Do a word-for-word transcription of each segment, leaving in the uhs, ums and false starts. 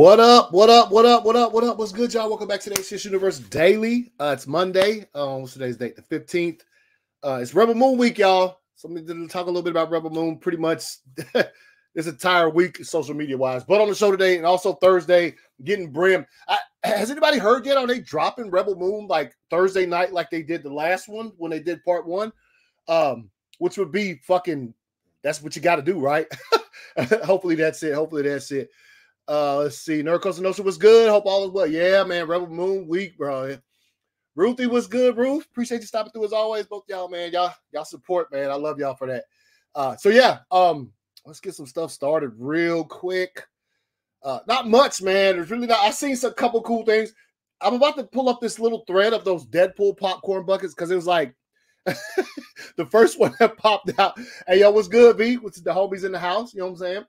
What up? What up? What up? What up? What up? What's good, y'all? Welcome back to the A C S Universe Daily. Uh, it's Monday. Uh, what's today's date? The fifteenth. Uh, it's Rebel Moon week, y'all. So I'm going to talk a little bit about Rebel Moon pretty much this entire week, social media-wise. But on the show today and also Thursday, getting Brim. I, has anybody heard yet? Are they dropping Rebel Moon like Thursday night like they did the last one when they did part one? Um, which would be fucking, that's what you got to do, right? Hopefully that's it. Hopefully that's it. Uh, let's see. Nerd Coast Notion was good. Hope all is well. Yeah, man. Rebel Moon week, bro. Ruthie was good, Ruth. Appreciate you stopping through as always, both y'all, man. Y'all, y'all support, man. I love y'all for that. Uh, so yeah, um, let's get some stuff started real quick. Uh, not much, man. There's really not. I seen some couple cool things. I'm about to pull up this little thread of those Deadpool popcorn buckets because it was like the first one that popped out. Hey, yo, what's good, B? What's the homies in the house? You know what I'm saying?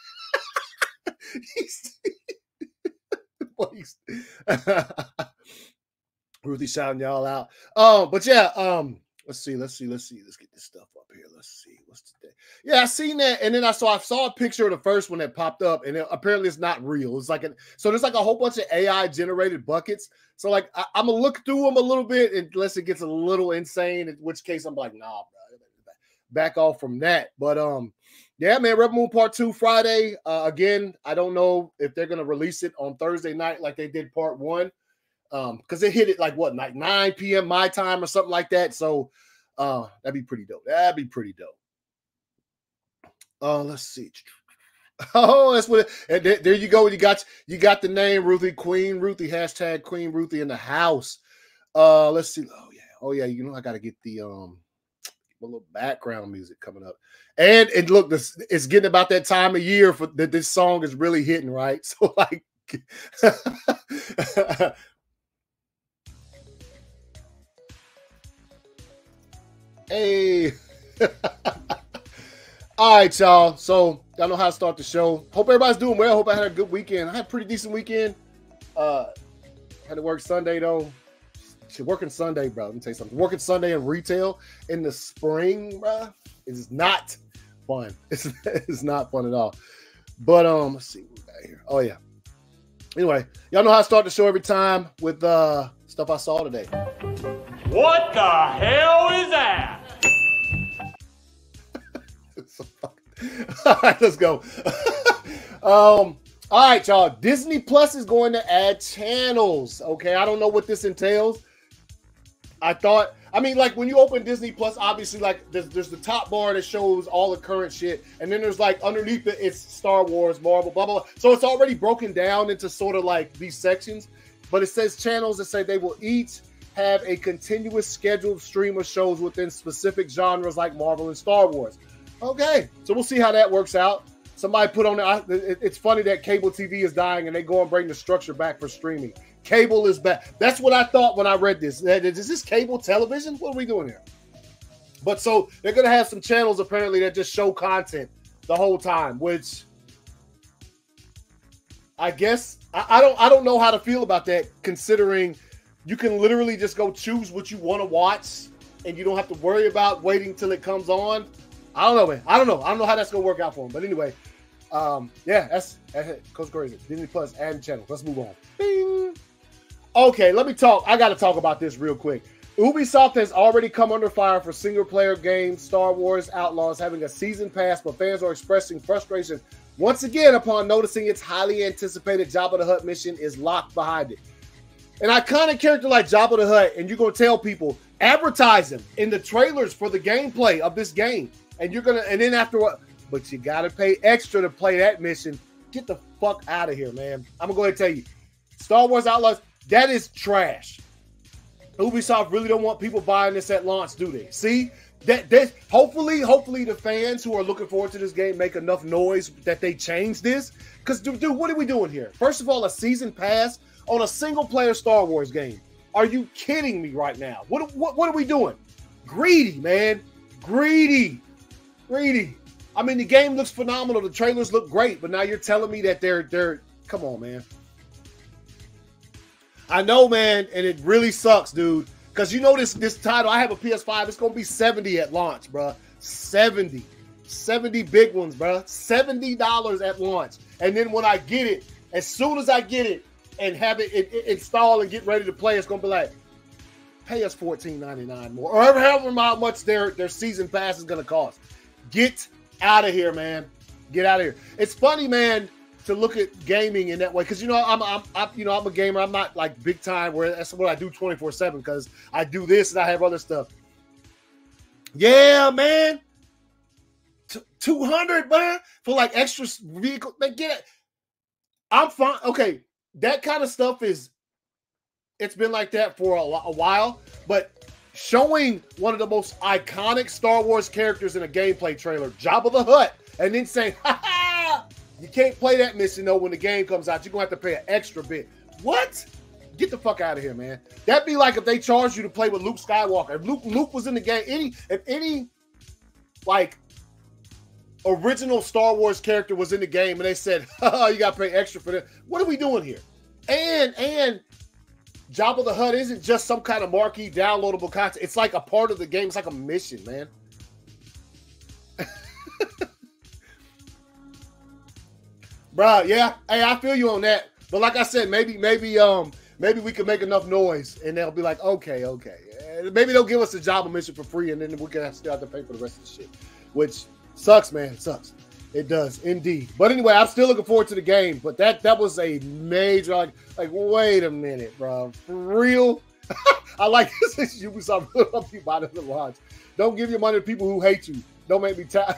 Ruthie shouting y'all out. Um, but yeah, um, let's see, let's see, let's see, let's get this stuff up here. Let's see what's today. Yeah, I seen that, and then I saw I saw a picture of the first one that popped up, and it, apparently it's not real. It's like a, so there's like a whole bunch of A I generated buckets. So like I, I'm gonna look through them a little bit unless it gets a little insane, in which case I'm like, nah, bro, back off from that. But um. Yeah, man, Rebel Moon Part two Friday. Uh, again, I don't know if they're going to release it on Thursday night like they did Part one. Um, because they hit it like, what, like nine p m my time or something like that. So uh, that'd be pretty dope. That'd be pretty dope. Uh, let's see. Oh, that's what it, there, there you go. You got you got the name, Ruthie, Queen Ruthie, hashtag Queen Ruthie in the house. Uh, let's see. Oh, yeah. Oh, yeah. You know, I got to get the um a little background music coming up. And and look, this it's getting about that time of year for that this song is really hitting, right? So like hey. All right, y'all. So y'all know how to start the show. Hope everybody's doing well. Hope I had a good weekend. I had a pretty decent weekend. Uh had to work Sunday though. Shit, working Sunday, bro. Let me tell you something. Working Sunday in retail in the spring, bro, is not fun. It's, it's not fun at all. But um, let's see what we got here. Oh yeah. Anyway, y'all know how I start the show every time with uh stuff I saw today. What the hell is that? So all right, let's go. um. All right, y'all. Disney Plus is going to add channels. Okay, I don't know what this entails. I thought, I mean, like when you open Disney Plus, obviously, like there's, there's the top bar that shows all the current shit, and then there's like underneath it, it's Star Wars, Marvel, blah blah blah. So it's already broken down into sort of like these sections, but it says channels that say they will each have a continuous scheduled stream of shows within specific genres like Marvel and Star Wars. Okay, so we'll see how that works out. Somebody put on the, it's funny that cable T V is dying and they go and bring the structure back for streaming. Cable is back. That's what I thought when I read this. Is this cable television? What are we doing here? But so they're going to have some channels apparently that just show content the whole time, which I guess I, I don't I don't know how to feel about that, considering you can literally just go choose what you want to watch and you don't have to worry about waiting till it comes on. I don't know, man. I don't know. I don't know how that's going to work out for them. But anyway, um, yeah, that's, that's Coach Crazy. Disney Plus and channel. Let's move on. Bing. Okay, let me talk. I got to talk about this real quick. Ubisoft has already come under fire for single-player games, Star Wars Outlaws having a season pass, but fans are expressing frustration once again upon noticing its highly anticipated Jabba the Hutt mission is locked behind it. And I kind of character like Jabba the Hutt, and you're going to tell people, advertise him in the trailers for the gameplay of this game. And you're going to, and then after what, but you got to pay extra to play that mission. Get the fuck out of here, man. I'm going to go ahead and tell you, Star Wars Outlaws, that is trash. Ubisoft really don't want people buying this at launch, do they? See, that, that hopefully, hopefully the fans who are looking forward to this game make enough noise that they change this. Because, dude, dude, what are we doing here? First of all, a season pass on a single-player Star Wars game. Are you kidding me right now? What, what, what are we doing? Greedy, man. Greedy. Greedy. I mean, the game looks phenomenal. The trailers look great, but now you're telling me that they're, they're, come on, man. I know, man, and it really sucks, dude. Because you know this this title, I have a P S five, it's going to be seventy at launch, bro. seventy. seventy big ones, bro. seventy dollars at launch. And then when I get it, As soon as I get it and have it, it, it install and get ready to play, it's gonna be like, pay us fourteen ninety-nine more, or however much their their season pass is gonna cost. Get out of here, man. Get out of here. It's funny, man, to look at gaming in that way, because you know I'm, I'm, I'm you know I'm a gamer. I'm not like big time where that's what I do twenty-four seven, because I do this and I have other stuff. Yeah, man. two hundred, man, for like extra vehicle. Man, get it. I'm fine. Okay, that kind of stuff is, it's been like that for a, a while, but showing one of the most iconic Star Wars characters in a gameplay trailer, Jabba the Hutt, and then saying, ha ha, you can't play that mission though when the game comes out. You're going to have to pay an extra bit. What? Get the fuck out of here, man. That'd be like if they charged you to play with Luke Skywalker. If Luke, Luke was in the game, any, if any, like, original Star Wars character was in the game and they said, oh, you got to pay extra for that. What are we doing here? And, and Jabba the Hutt isn't just some kind of marquee downloadable content. It's like a part of the game. It's like a mission, man. Bruh, yeah. Hey, I feel you on that. But like I said, maybe, maybe, um, maybe we can make enough noise and they'll be like, okay, okay. Maybe they'll give us a Jabba mission for free and then we can still have to pay for the rest of the shit, which sucks, man. It sucks. It does indeed. But anyway, I'm still looking forward to the game. But that that was a major, like, like wait a minute, bro. For real? I like this. Ubisoft really help you buy the launch. Don't give your money to people who hate you. Don't make me tired.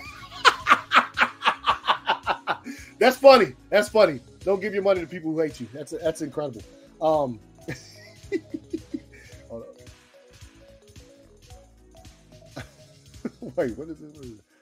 That's funny. That's funny. Don't give your money to people who hate you. That's that's incredible. Um, hold on. Wait, what is this? What is it?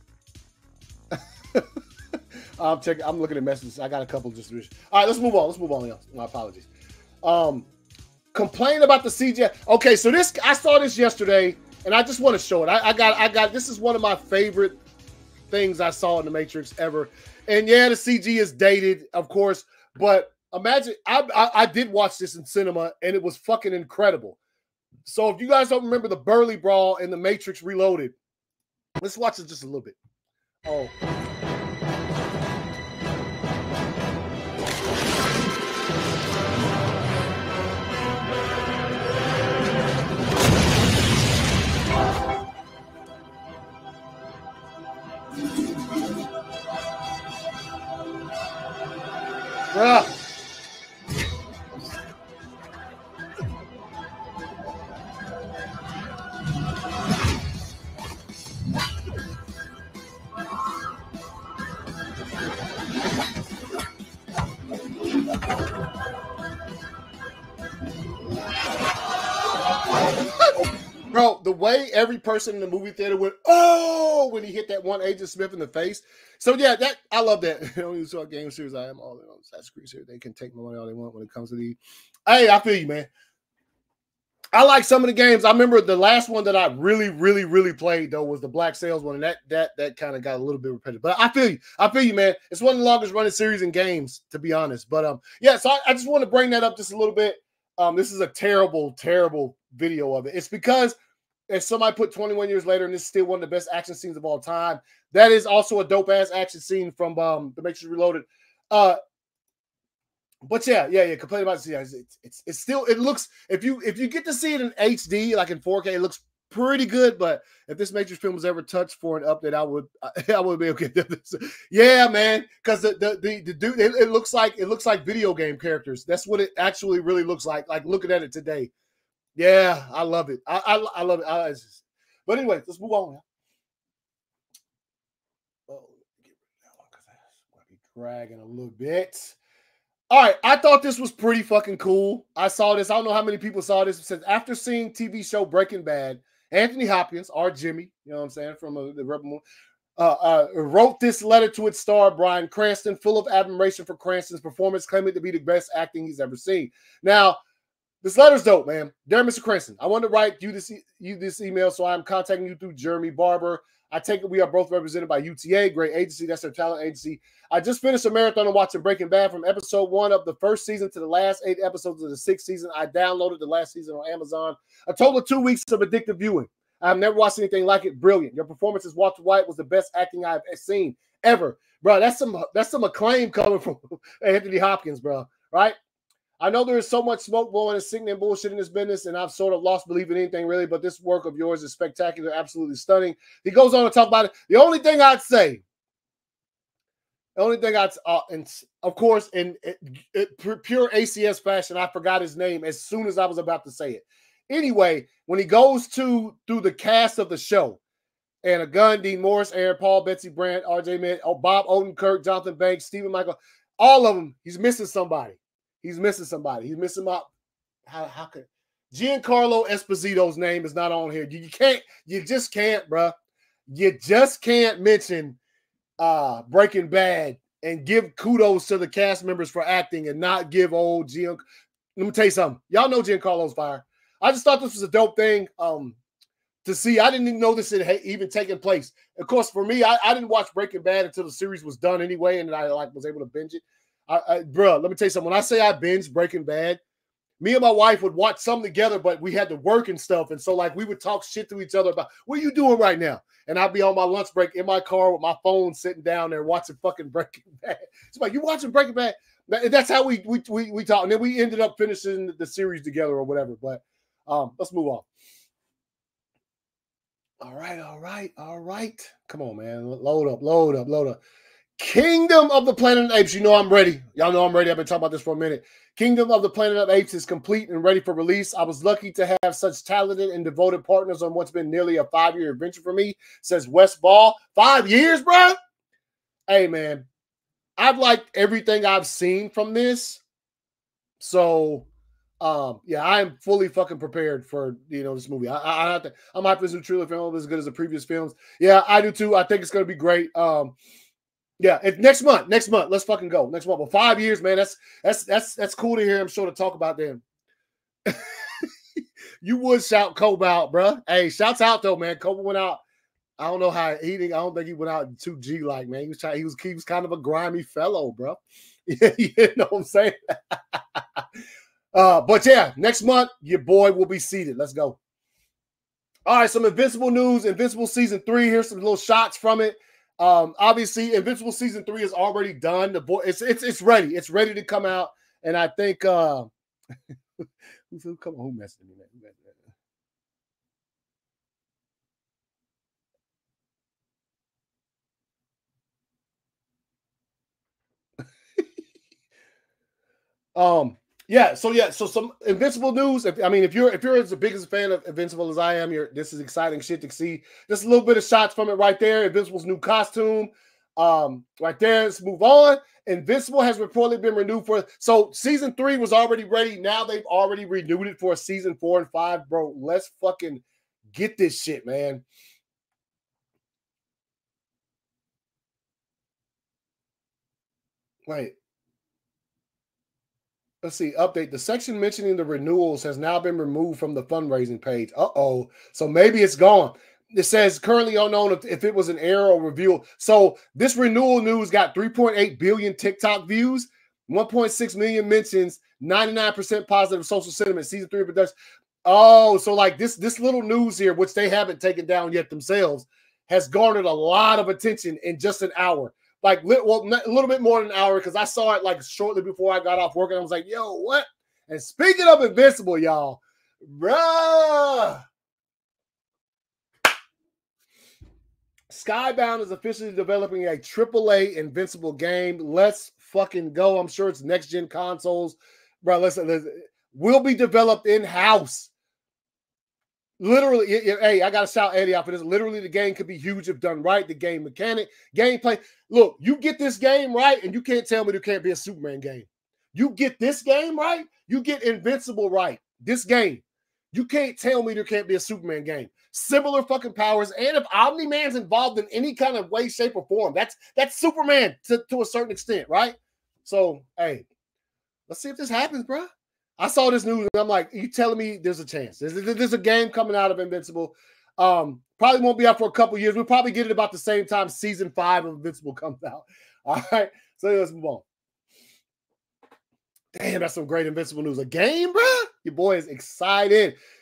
I'm checking. I'm looking at messages. I got a couple just. All right, let's move on. Let's move on. Y'all. My apologies. Um, complain about the C G I. Okay, so this I saw this yesterday, and I just want to show it. I, I got. I got. This is one of my favorite things I saw in the Matrix ever. And yeah, the C G is dated, of course. But imagine, I, I I did watch this in cinema, and it was fucking incredible. So if you guys don't remember the Burly Brawl in the Matrix Reloaded, let's watch it just a little bit. Oh. Bruh. Bro, the way every person in the movie theater went, oh, when he hit that one Agent Smith in the face. So, yeah, that I love that. You know, you saw a game series, I am all in on Assassin's Creed series. They can take my money all they want when it comes to the. Hey, I feel you, man. I like some of the games. I remember the last one that I really, really, really played, though, was the Black Sails one. And that that that kind of got a little bit repetitive. But I feel you. I feel you, man. It's one of the longest running series in games, to be honest. But, um, yeah, so I, I just want to bring that up just a little bit. Um, this is a terrible, terrible video of it. It's because if somebody put twenty-one years later and this is still one of the best action scenes of all time, that is also a dope-ass action scene from um, The Matrix Reloaded. Uh, but yeah, yeah, yeah. Complain about it. It's, it's, it's, it's still, it looks, if you if you get to see it in H D, like in four K, it looks pretty good. But if this Matrix film was ever touched for an update, I would, I would be okay. Yeah, man, because the the the, the dude, it, it looks like it looks like video game characters. That's what it actually really looks like. Like looking at it today. Yeah, I love it. I I, I love it. I, just, but anyway, let's move on. Oh, get rid of that one because that's going to be dragging a little bit. All right, I thought this was pretty fucking cool. I saw this. I don't know how many people saw this. It says, after seeing T V show Breaking Bad, Anthony Hopkins, our Jimmy, you know what I'm saying, from uh, the Rebel Moon, uh, uh, wrote this letter to its star, Bryan Cranston, full of admiration for Cranston's performance, claiming to be the best acting he's ever seen. Now, this letter's dope, man. Dear Mister Cranston, I want to write you this, e- you this email, so I'm contacting you through Jeremy Barber. I take it we are both represented by U T A, great agency. That's their talent agency. I just finished a marathon of watching Breaking Bad from episode one of the first season to the last eight episodes of the sixth season. I downloaded the last season on Amazon. A total of two weeks of addictive viewing. I've never watched anything like it. Brilliant. Your performance as Walter White was the best acting I've seen ever. bro. That's some that's some acclaim coming from Anthony Hopkins, bro. Right? I know there is so much smoke blowing and singing bullshit in this business, and I've sort of lost belief in anything really, but this work of yours is spectacular, absolutely stunning. He goes on to talk about it. The only thing I'd say, the only thing I'd, uh, and of course, in it, it, pure A C S fashion, I forgot his name as soon as I was about to say it. Anyway, when he goes to through the cast of the show, and a gun, Dean Morris, Aaron Paul, Betsy Brandt, R J Mitt, oh, Bob Odenkirk, Jonathan Banks, Stephen Michael, all of them, he's missing somebody. He's missing somebody. He's missing my how how could Giancarlo Esposito's name is not on here. You, you can't, you just can't, bro. You just can't mention uh Breaking Bad and give kudos to the cast members for acting and not give old Gian. Let me tell you something. Y'all know Giancarlo's fire. I just thought this was a dope thing um to see. I didn't even know this had even taken place. Of course, for me, I, I didn't watch Breaking Bad until the series was done anyway, and I like was able to binge it. I, I, bro, let me tell you something. When I say I binge Breaking Bad, me and my wife would watch some together, but we had to work and stuff. And so, like, we would talk shit to each other about, what are you doing right now? And I'd be on my lunch break in my car with my phone sitting down there watching fucking Breaking Bad. It's like, you watching Breaking Bad? That's how we we we, we talk. And then we ended up finishing the series together or whatever. But um, let's move on. All right, all right, all right. Come on, man. Load up, load up, load up. Kingdom of the Planet of the Apes. You know I'm ready. Y'all know I'm ready. I've been talking about this for a minute. Kingdom of the Planet of the Apes is complete and ready for release. I was lucky to have such talented and devoted partners on what's been nearly a five-year adventure for me, says Wes Ball. Five years, bro? Hey, man. I've liked everything I've seen from this. So, um, yeah, I am fully fucking prepared for, you know, this movie. I, I, I have to, I'm hyped for this new trailer film as good as the previous films. Yeah, I do too. I think it's going to be great. Um, Yeah, it's next month. Next month, let's fucking go. Next month, well, five years, man. That's that's that's that's cool to hear. I'm sure to talk about them. You would shout Kobe out, bro. Hey, shouts out though, man. Kobe went out. I don't know how he. I don't think he went out too G like, man. He was trying. He was he was kind of a grimy fellow, bro. Yeah, you know what I'm saying. uh, but yeah, next month your boy will be seated. Let's go. All right, some Invincible news. Invincible season three. Here's some little shots from it. Um, obviously, Invincible season three is already done. The boy, it's it's it's ready. It's ready to come out, and I think uh, who come who messed with me, man? um, yeah. So yeah. So some Invincible news. If, I mean, if you're if you're as big as a fan of Invincible as I am, you're this is exciting shit to see. Just a little bit of shots from it right there. Invincible's new costume. Um, right there, let's move on. Invincible has reportedly been renewed for, so season three was already ready. Now they've already renewed it for a season four and five, bro. Let's fucking get this shit, man. Wait. Let's see. Update. The section mentioning the renewals has now been removed from the fundraising page. Uh-oh. So maybe it's gone. It says currently unknown if, if it was an error or reveal. So this renewal news got three point eight billion TikTok views, one point six million mentions, ninety-nine percent positive social sentiment. Season three production. Oh, so like this this little news here, which they haven't taken down yet themselves, has garnered a lot of attention in just an hour. Like, well, a little bit more than an hour because I saw it like shortly before I got off work, and I was like, "Yo, what?" And speaking of Invincible, y'all, bruh. Skybound is officially developing a triple A Invincible game. Let's fucking go. I'm sure it's next-gen consoles. Bro, listen, listen, will be developed in-house. Literally, it, it, hey, I got to shout Eddie out for this. Literally, the game could be huge if done right. The game mechanic, gameplay. Look, you get this game right, and you can't tell me there can't be a Superman game. You get this game right, you get Invincible right. This game. You can't tell me there can't be a Superman game. Similar fucking powers, and if Omni-Man's involved in any kind of way, shape, or form, that's that's Superman to, to a certain extent, right? So, hey, let's see if this happens, bro. I saw this news, and I'm like, you telling me there's a chance? There's, there's a game coming out of Invincible. Um, probably won't be out for a couple years. We'll probably get it about the same time season five of Invincible comes out. All right, so let's move on. Damn, that's some great Invincible news. A game, bro? Your boy is excited.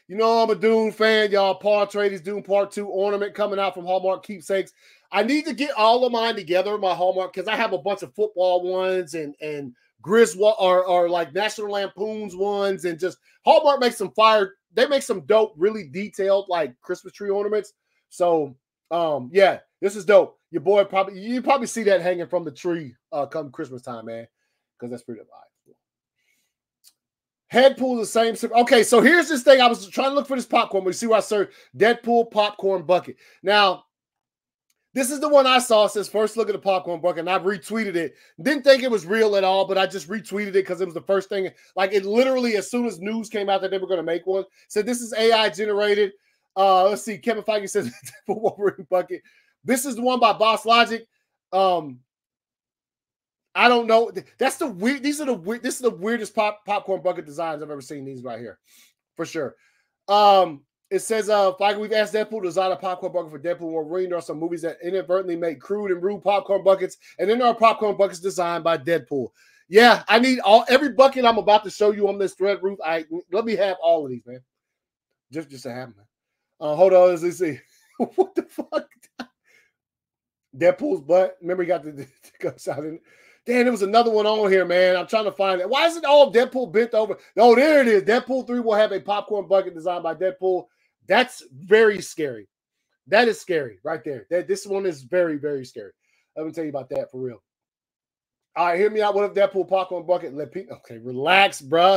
You know I'm a Dune fan, y'all. Paul Atreides Dune Part two ornament coming out from Hallmark Keepsakes. I need to get all of mine together, my Hallmark, because I have a bunch of football ones and and Griswold or, or like National Lampoon's ones, and just Hallmark makes some fire. They make some dope, really detailed like Christmas tree ornaments. So um, yeah, this is dope. Your boy probably you probably see that hanging from the tree uh come Christmas time, man, because that's pretty vibe. Headpool the same. Okay, so here's this thing. I was trying to look for this popcorn. We see where I searched Deadpool popcorn bucket. Now, this is the one I saw. It says first look at the popcorn bucket, and I've retweeted it. Didn't think it was real at all, but I just retweeted it because it was the first thing. Like it literally, as soon as news came out that they were going to make one, said this is A I generated. Uh, let's see. Kevin Feige says Deadpool Wolverine bucket. This is the one by Boss Logic. Um, I don't know. That's the weird. These are the weird. This is the weirdest pop popcorn bucket designs I've ever seen. These right here, for sure. Um, it says, "Uh, Feige, we've asked Deadpool to design a popcorn bucket for Deadpool Wolverine. There are some movies that inadvertently make crude and rude popcorn buckets, and then there are popcorn buckets designed by Deadpool. Yeah, I need all every bucket I'm about to show you on this thread, Ruth. I let me have all of these, man. Just, just to have them. Uh, hold on, let's see. What the fuck? Deadpool's butt. Remember, he got the, the guts out in it. Damn, there was another one on here, man. I'm trying to find it. Why is it all Deadpool bent over? Oh, there it is. Deadpool three will have a popcorn bucket designed by Deadpool. That's very scary. That is scary right there. That This one is very, very scary. Let me tell you about that for real. All right, hear me out. What if Deadpool popcorn bucket? Let people, okay, relax, bruh.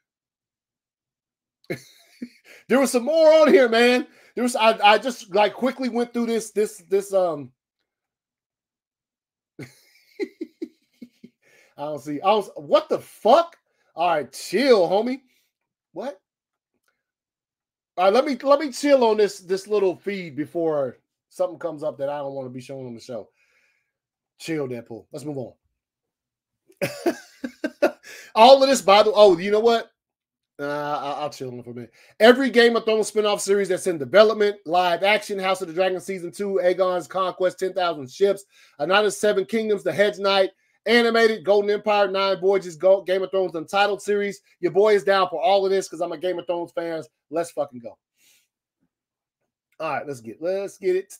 There was some more on here, man. There was I, I just like quickly went through this, this, this, um, I don't see. I was what the fuck? All right, chill, homie. What? All right, let me let me chill on this this little feed before something comes up that I don't want to be showing on the show. Chill, Deadpool. Let's move on. All of this, by the way. Oh, you know what? Uh, I'll, I'll chill on it for a minute. Every Game of Thrones spinoff series that's in development, live action, House of the Dragon season two, Aegon's Conquest, ten thousand ships, Another Seven Kingdoms, The Hedge Knight. Animated, Golden Empire, Nine Voyages, Go, Game of Thrones Untitled series. Your boy is down for all of this because I'm a Game of Thrones fan. Let's fucking go. All right, let's get let's get it.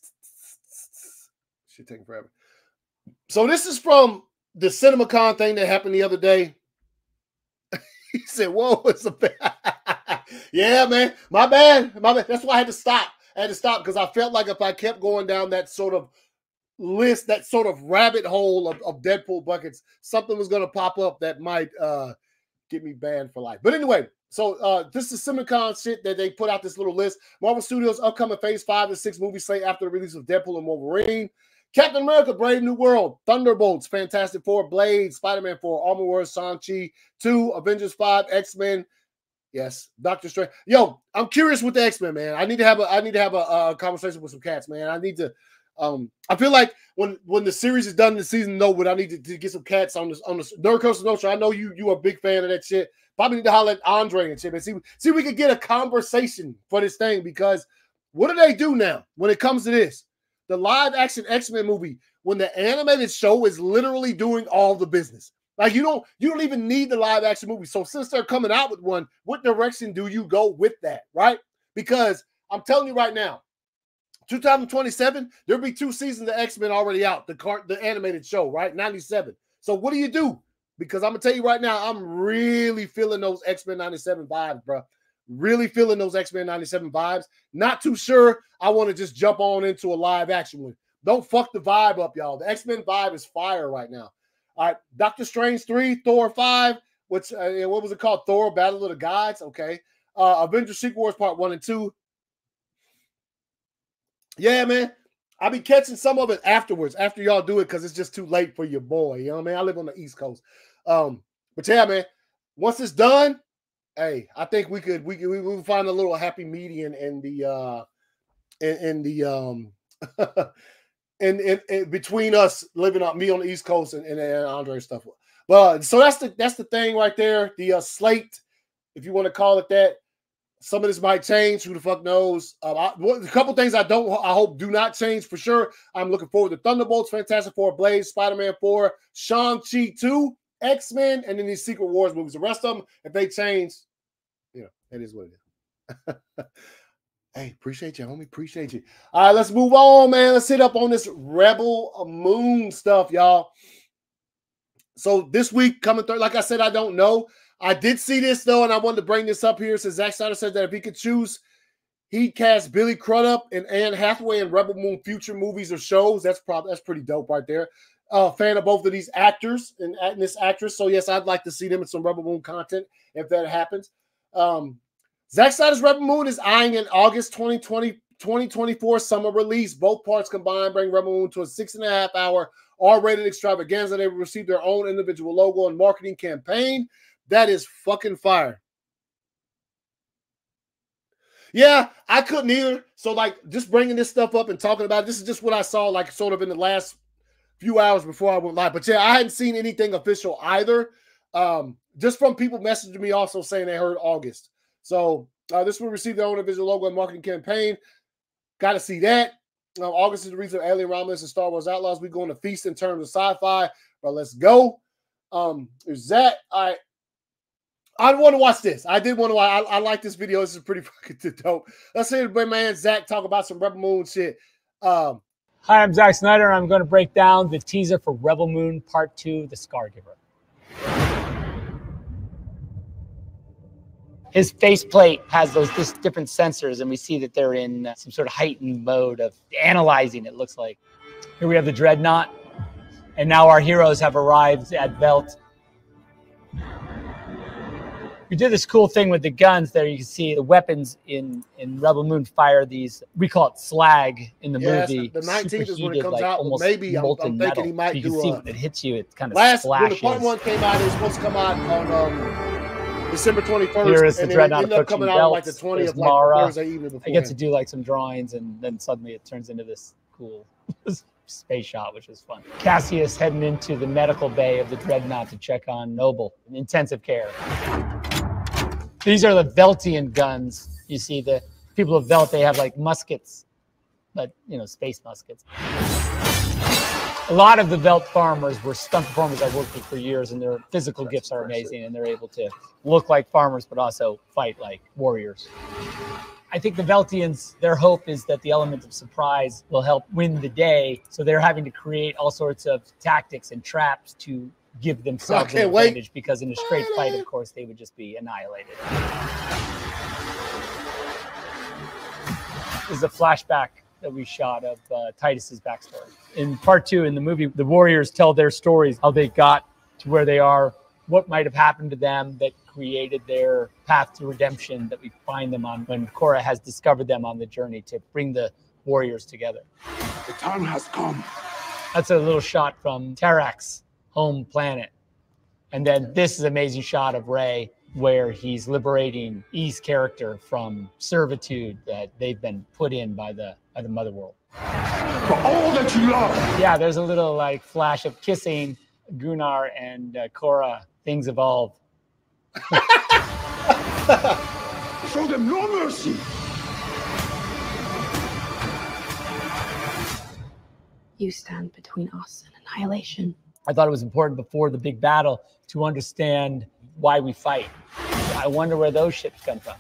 Shit taking forever. So this is from the CinemaCon thing that happened the other day. He said, "Whoa, it's a bad." Yeah, man, my bad, my bad. That's why I had to stop. I had to stop because I felt like if I kept going down that sort of list, that sort of rabbit hole of, of Deadpool buckets, something was going to pop up that might uh get me banned for life. But anyway, so uh this is CinemaCon shit that they put out this little list. Marvel Studios upcoming phase five and six movie slate after the release of Deadpool and Wolverine. Captain America, Brave New World, Thunderbolts, Fantastic Four, Blade, Spider-Man four, Armor Wars, Shang-Chi two, Avengers five, X-Men. Yes, Doctor Strange. Yo, I'm curious with the X-Men, man. I need to have a I need to have a, a conversation with some cats, man. I need to Um, I feel like when when the series is done, the season over, I need to, to get some cats on this on the Nerd Coast Nostra. I know you you are a big fan of that shit. Probably need to holler at Andre and shit, and see see if we could get a conversation for this thing, because what do they do now when it comes to this? The live action X-Men movie, when the animated show is literally doing all the business. Like you don't you don't even need the live action movie. So since they're coming out with one, what direction do you go with that, right? Because I'm telling you right now, two thousand twenty-seven, there'll be two seasons of X-Men already out, the cart, the animated show, right? ninety-seven. So what do you do? Because I'm gonna tell you right now, I'm really feeling those X-Men ninety-seven vibes, bro. Really feeling those X-Men ninety-seven vibes. Not too sure I want to just jump on into a live action one. Don't fuck the vibe up, y'all. The X-Men vibe is fire right now. All right, Doctor Strange three, Thor five, which uh, what was it called? Thor: Battle of the Gods. Okay. Uh, Avengers Secret Wars Part one and two. Yeah, man. I'll be catching some of it afterwards, after y'all do it, because it's just too late for your boy. You know what I mean? I live on the East Coast. Um, but yeah, man, once it's done, hey, I think we could we could we will find a little happy median in the uh in, in the um in, in, in between us living on me on the East Coast and, and, and Andre stuff. But so that's the that's the thing right there. The uh, slate, if you want to call it that. Some of this might change. Who the fuck knows? Um, I, a couple things I don't, I hope do not change for sure. I'm looking forward to Thunderbolts, Fantastic Four, Blade, Spider-Man four, Shang-Chi two, X-Men, and then these Secret Wars movies. The rest of them, if they change, you know, that is what it Hey, appreciate you, homie. Appreciate you. All right, let's move on, man. Let's hit up on this Rebel Moon stuff, y'all. So this week coming through, like I said, I don't know. I did see this though, and I wanted to bring this up here since Zack Snyder said that if he could choose, he'd cast Billy Crudup and Anne Hathaway in Rebel Moon future movies or shows. That's probably that's pretty dope right there. Uh, fan of both of these actors and, and this actress. So yes, I'd like to see them in some Rebel Moon content if that happens. Um, Zack Snyder's Rebel Moon is eyeing an August twenty twenty, twenty twenty-four summer release. Both parts combined bring Rebel Moon to a six and a half hour R-rated extravaganza. They will receive their own individual logo and marketing campaign. That is fucking fire. Yeah, I couldn't either. So like just bringing this stuff up and talking about it, this is just what I saw like sort of in the last few hours before I went live. But yeah, I hadn't seen anything official either. Um, just from people messaging me also saying they heard August. So uh, this will receive their own individual logo and marketing campaign. Got to see that. Uh, August is the reason of Alien Romulus and Star Wars Outlaws. We're going to feast in terms of sci-fi. But let's go. Um, is that I? I want to watch this. I did want to watch. I, I like this video. This is pretty fucking dope. Let's hear my man Zach talk about some Rebel Moon shit. Um, Hi, I'm Zack Snyder. I'm going to break down the teaser for Rebel Moon Part Two: The Scargiver. His faceplate has those just different sensors, and we see that they're in some sort of heightened mode of analyzing, it looks like. Here we have the Dreadnought, and now our heroes have arrived at Velt. We did this cool thing with the guns there. You can see the weapons in, in Rebel Moon fire these, we call it slag in the yes, movie. The nineteenth is when it comes like out. Well, maybe I'm, I'm thinking he might you do can see a, when it hits you, it kind of last, splashes. When the part one came out, it was supposed to come out on um, December twenty-first. Here is the and Dreadnought it ended up coming out on like the twentieth, like Mara. Thursday evening before. I get to do like some drawings, and then suddenly it turns into this cool space shot, which is fun. Cassius heading into the medical bay of the Dreadnought to check on Noble in intensive care. These are the Veltian guns. You see the people of Velt, they have like muskets, but you know, space muskets. A lot of the Velt farmers were stunt performers I worked with for years, and their physical That's gifts are impressive. amazing, and they're able to look like farmers, but also fight like warriors. I think the Veltians, their hope is that the element of surprise will help win the day, so they're having to create all sorts of tactics and traps to give themselves an wait. advantage, because in a straight fight, of course, they would just be annihilated. This is a flashback that we shot of uh, Titus's backstory. In part two, in the movie, the warriors tell their stories, how they got to where they are, what might have happened to them that created their path to redemption that we find them on when Korra has discovered them on the journey to bring the warriors together. The time has come. That's a little shot from Tarak's home planet. And then this is an amazing shot of Rey where he's liberating E's character from servitude that they've been put in by the by the Mother World. For all that you love. Yeah, there's a little like flash of kissing Gunnar and uh, Korra. Things evolve. Show them no mercy. You stand between us and annihilation. I thought it was important before the big battle to understand why we fight. I wonder where those ships come from.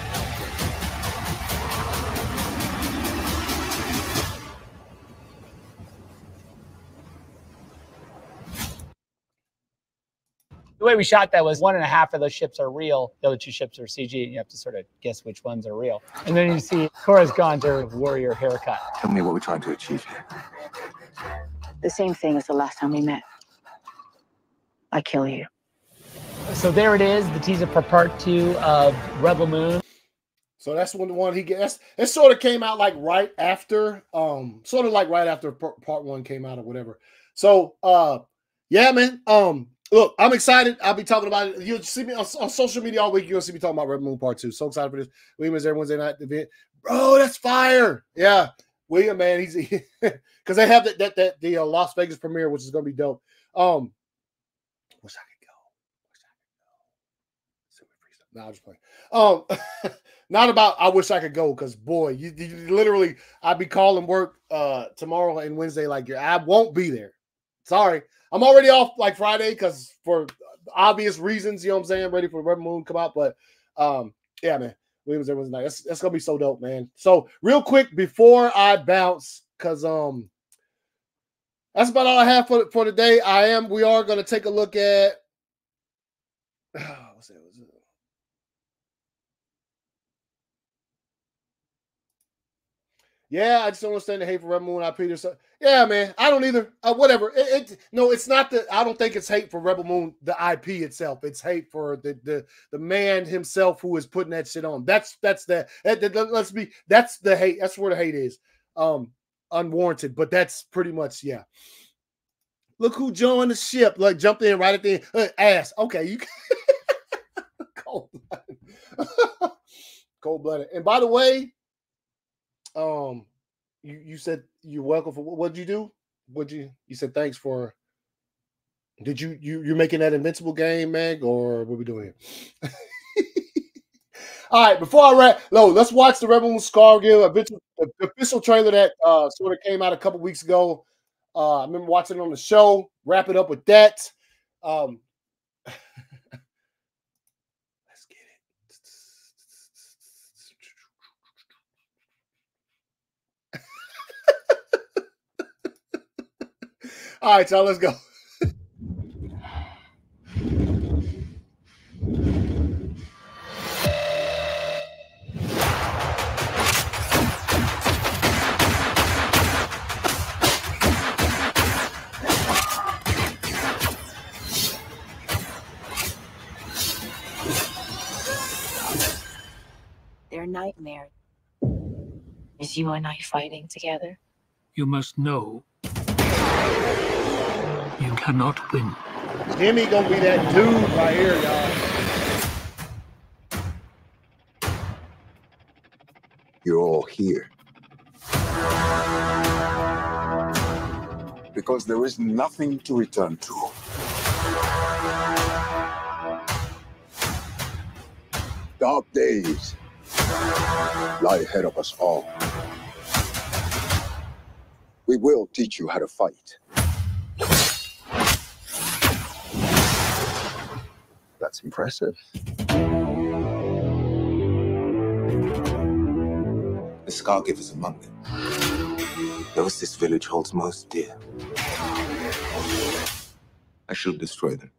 The way we shot that was one and a half of those ships are real. The other two ships are C G, and you have to sort of guess which ones are real. And then you see Korra's gone to her warrior haircut. Tell me what we're trying to achieve here. The same thing as the last time we met. I kill you. So there it is, the teaser for part two of Rebel Moon. So that's when the one he gets. It sort of came out like right after, um, sort of like right after part one came out or whatever. So, uh, yeah, man. Um, look, I'm excited. I'll be talking about it. You'll see me on, on social media all week. You're gonna see me talking about Rebel Moon Part Two. So excited for this. William is every Wednesday night event, bro. That's fire. Yeah, William, man. He's because they have that that that the uh, Las Vegas premiere, which is gonna be dope. Um, wish I could go. Wish I could go. No, I'm just playing. Um, not about I wish I could go, because boy, you, you literally I'd be calling work uh tomorrow and Wednesday like I won't be there. Sorry, I'm already off like Friday because for obvious reasons, you know what I'm saying, ready for Rebel Moon to come out. But um, yeah, man, Williams everyone's night. That's, that's gonna be so dope, man. So real quick before I bounce, because um that's about all I have for for today. I am we are gonna take a look at what's that? What's it? Yeah, I just don't understand the hate for Rebel Moon I P. So, yeah, man, I don't either. Uh, whatever. It, it no, it's not the. I don't think it's hate for Rebel Moon the I P itself. It's hate for the the the man himself who is putting that shit on. That's that's the. That, that, let's be. That's the hate. That's where the hate is. Um, unwarranted, but that's pretty much yeah. Look who joined the ship. Like jumped in right at the end. Uh, ass. Okay, you. Cold blooded. Cold blooded. And by the way. Um, you, you said you're welcome for what did you do? What'd you you said thanks for did you you you're making that Invincible game, Meg, or what are we doing here? All right, before I wrap, no, let's watch the Rebel Moon Scar game, the official trailer that uh sort of came out a couple weeks ago. Uh, I remember watching it on the show. Wrap it up with that. Um All right, y'all, let's go. Their nightmare is you and I fighting together. You must know you cannot win. Jimmy gonna be that dude right here, y'all. You're all here because there is nothing to return to. Dark days lie ahead of us all. We will teach you how to fight. That's impressive. The Scargivers among them. Those this village holds most dear. I should destroy them.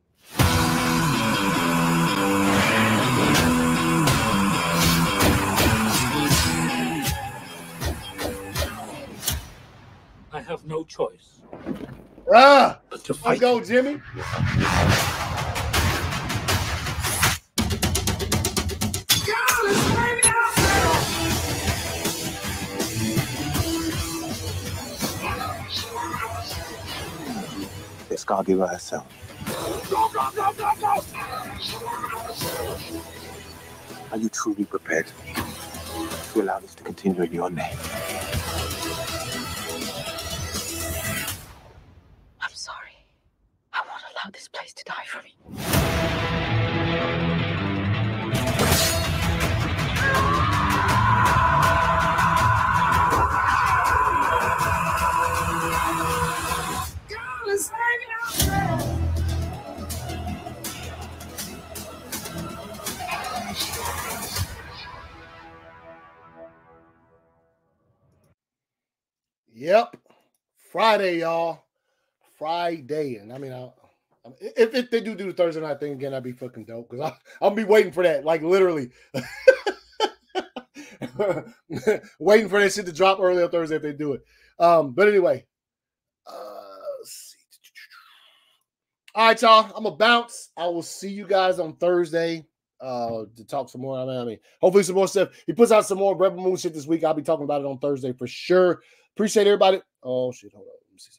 I have no choice. Ah, but to let's fight. go, Jimmy. The Scargiver herself. Go, go, go, go, go! Are you truly prepared to allow this to continue in your name? I'm sorry. I won't allow this place to die for me. Yep. Friday, y'all. Friday. And I mean, I, if, if they do do the Thursday night thing again, I'd be fucking dope because I'll be waiting for that. Like, literally. Waiting for that shit to drop early on Thursday if they do it. Um, but anyway. Uh, let's see. All right, y'all. I'm going to bounce. I will see you guys on Thursday. Uh, to talk some more. I mean, I mean, hopefully some more stuff. He puts out some more Rebel Moon shit this week. I'll be talking about it on Thursday for sure. Appreciate everybody. Oh shit, hold on. Let me see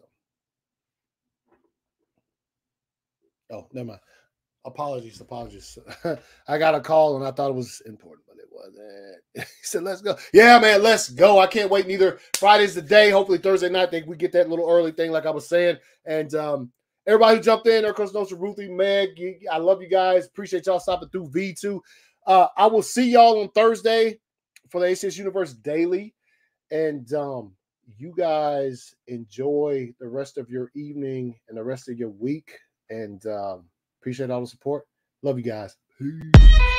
something. Oh, never mind. Apologies, apologies. I got a call and I thought it was important, but it wasn't. He said, "Let's go." Yeah, man, let's go. I can't wait. Neither Friday's the day. Hopefully Thursday night they, we get that little early thing, like I was saying. And um, everybody who jumped in, Air Coast Nostra, Ruthie, Meg, you, I love you guys. Appreciate y'all stopping through V two. Uh, I will see y'all on Thursday for the A C S Universe Daily. And um, you guys enjoy the rest of your evening and the rest of your week. And um, appreciate all the support. Love you guys. Peace.